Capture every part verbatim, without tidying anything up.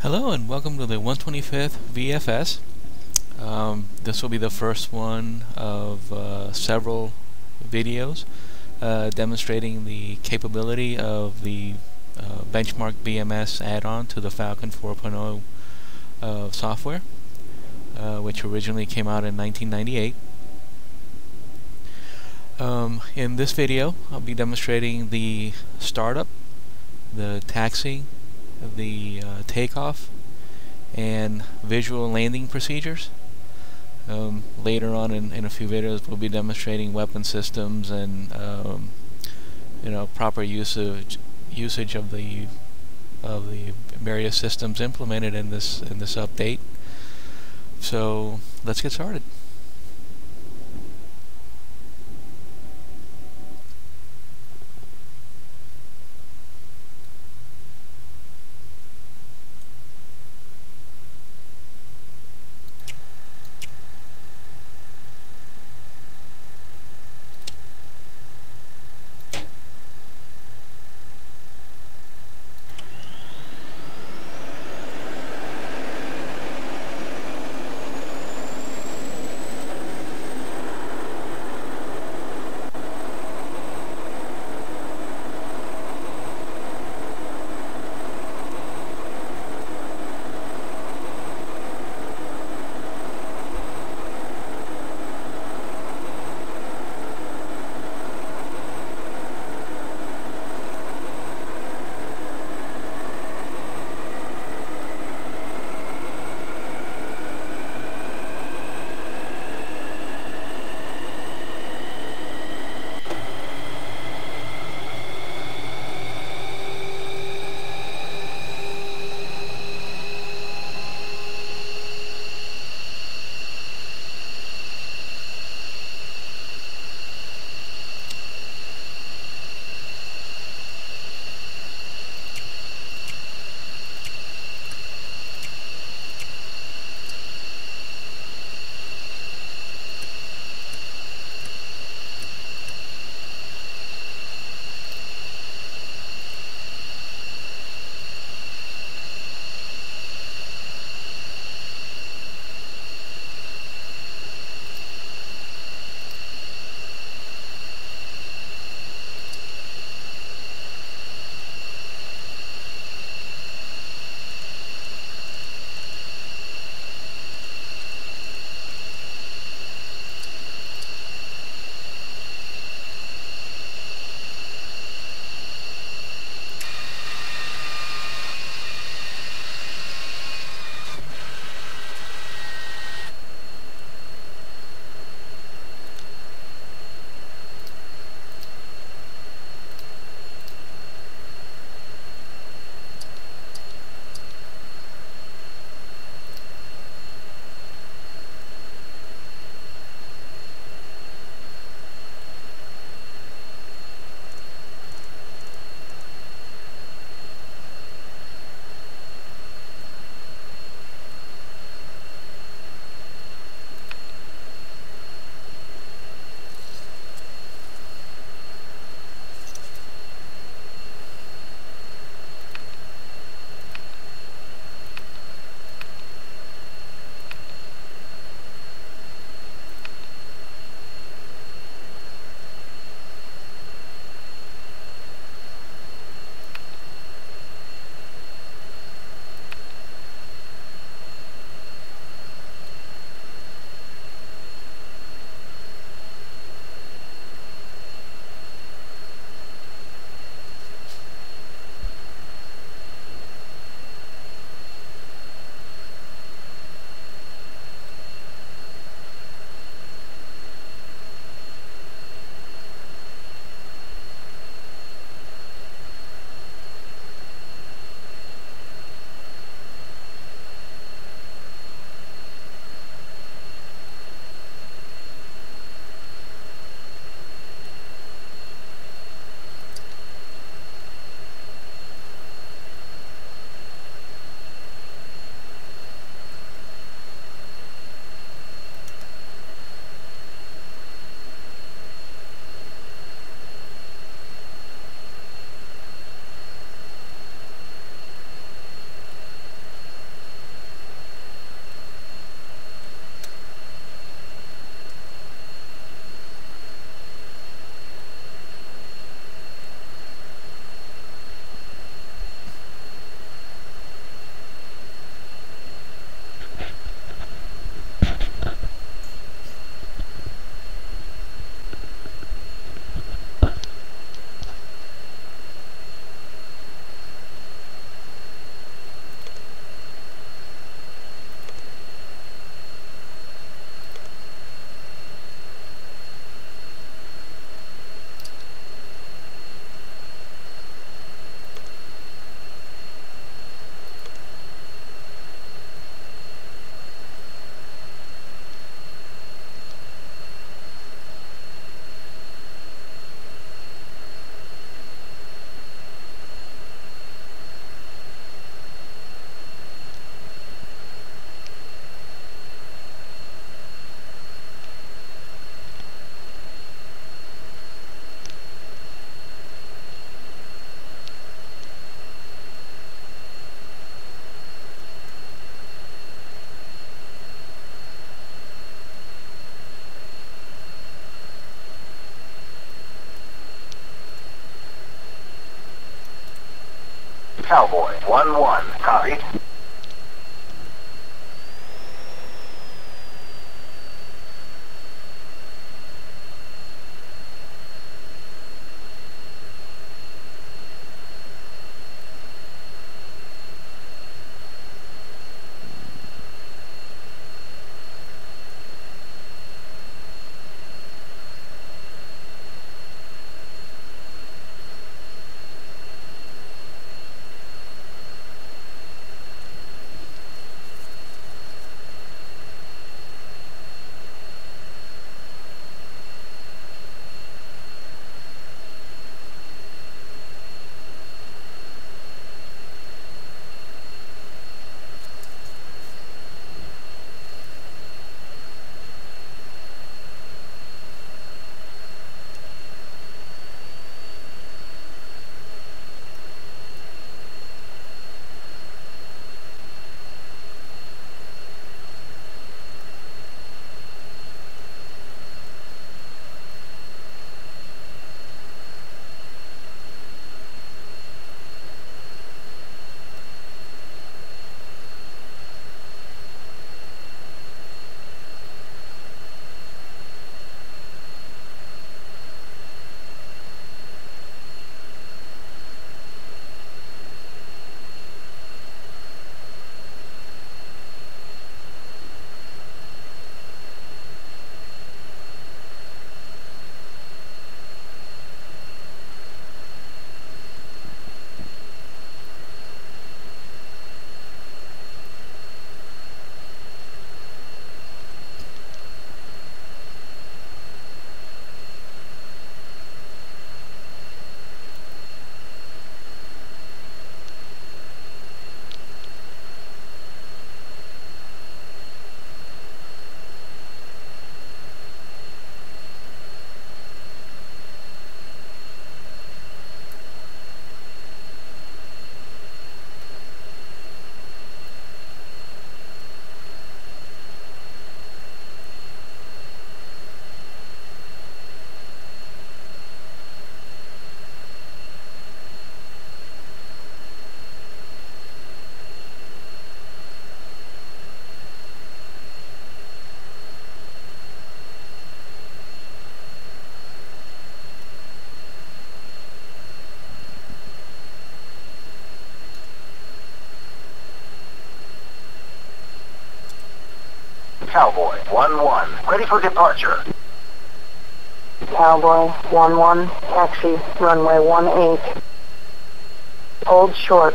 Hello and welcome to the one twenty-fifth V F S. Um, this will be the first one of uh, several videos uh, demonstrating the capability of the uh, Benchmark B M S add-on to the Falcon four point oh uh, software, uh, which originally came out in nineteen ninety-eight. Um, in this video, I'll be demonstrating the startup, the taxiing, the uh, takeoff, and visual landing procedures. Um, later on in, in a few videos we'll be demonstrating weapon systems and um, you know proper usage usage of the of the various systems implemented in this in this update. So let's get started. Cowboy, one one, copy. Cowboy, one one, ready for departure. Cowboy, one one, taxi, runway one eight. Hold short.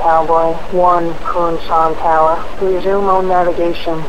Cowboy, one, Kunsan Tower. Resume on navigation.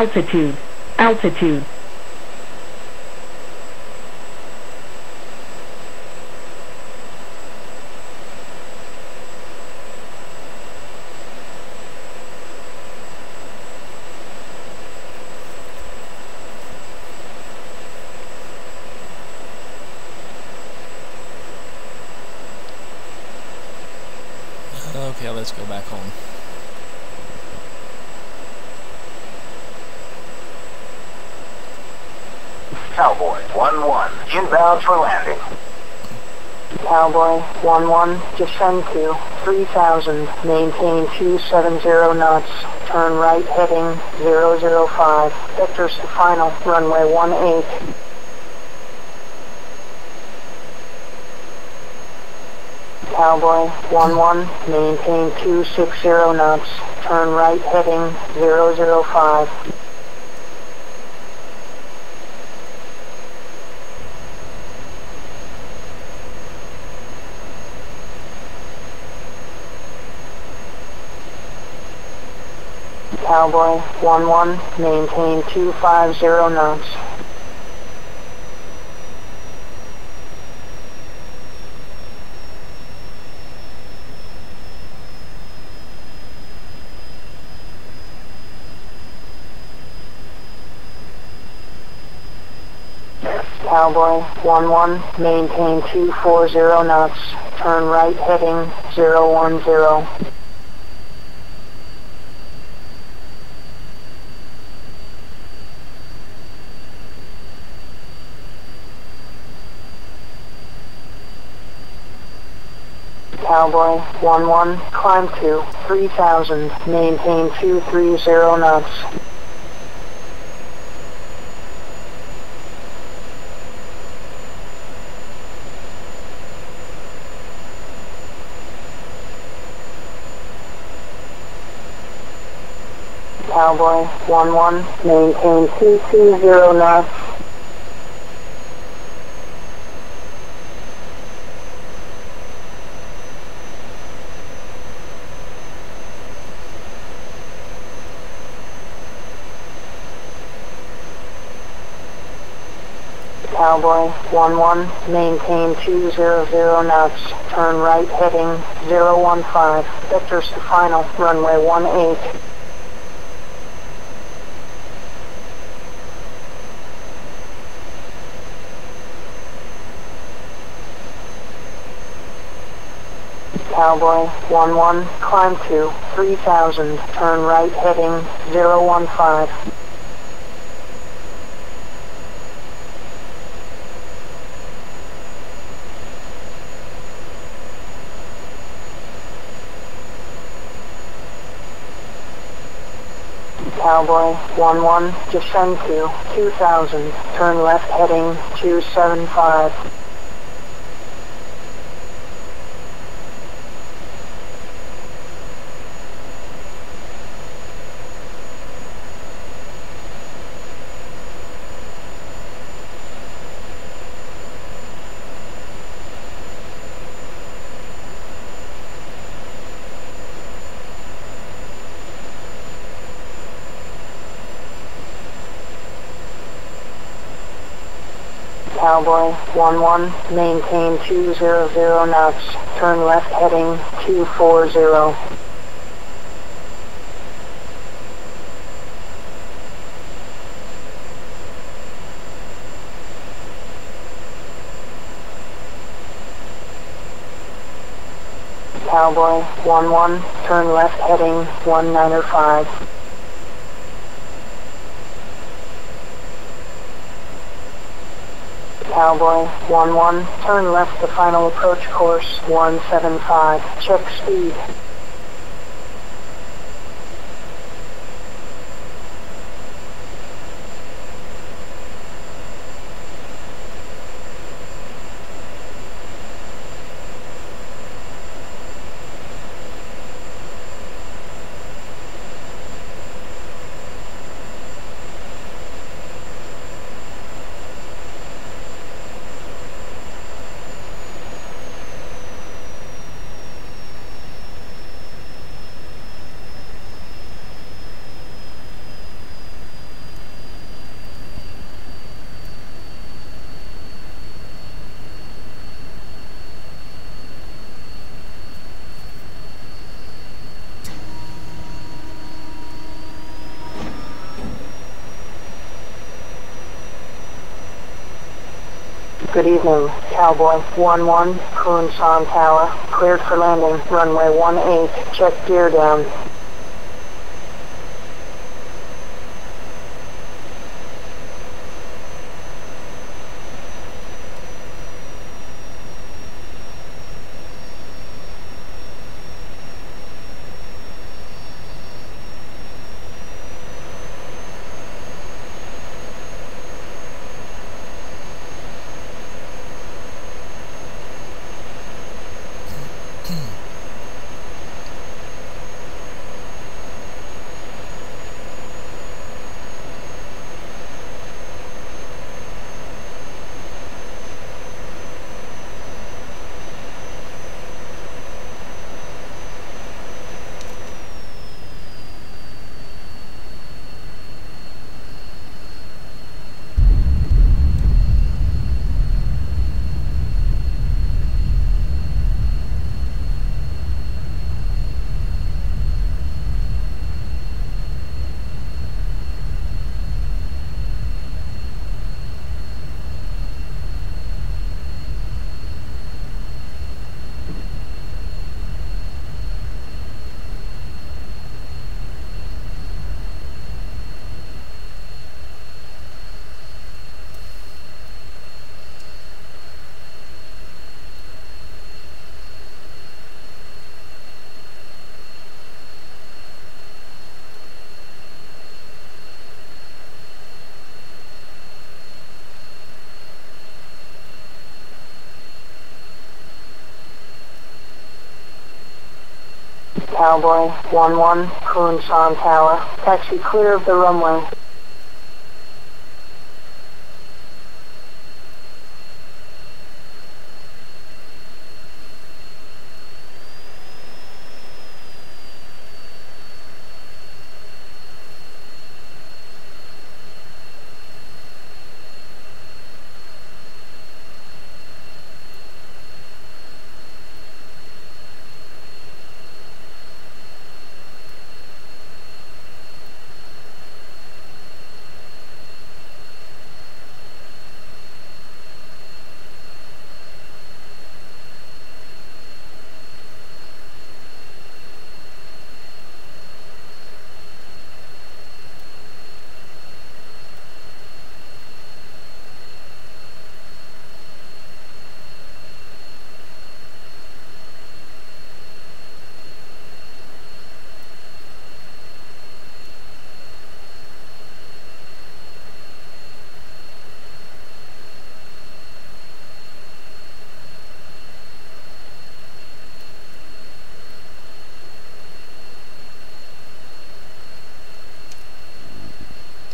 Altitude. Altitude. Okay, let's go back home. Cowboy one one, inbound for landing. Cowboy one one, descend to three thousand, maintain two seven zero knots, turn right heading zero zero five, vectors to final, runway one eight. Cowboy one one, maintain two six zero knots, turn right heading zero zero five. Cowboy one one, maintain two five zero knots. Cowboy one one, maintain two four zero knots, turn right heading zero one zero. Cowboy one one, climb to three thousand, maintain two three zero knots. Cowboy one one, maintain two two zero knots. Cowboy one one, maintain two zero zero knots, turn right heading zero one five, vectors to final, runway one eight. Cowboy one one, climb to three thousand, turn right heading zero one five. Cowboy one one, descend to two thousand, turn left heading two seven five. Cowboy one one, maintain two zero zero knots, turn left heading two four zero. Cowboy one one, turn left heading one nine five. Cowboy one one, turn left to final approach course one seven five, check speed. Good evening, Cowboy one one, Kunsan Tower. Cleared for landing, runway one eight. Check gear down. Cowboy one one, Kunsan Tower. Taxi clear of the runway.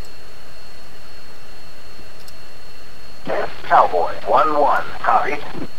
Cowboy one one, copy.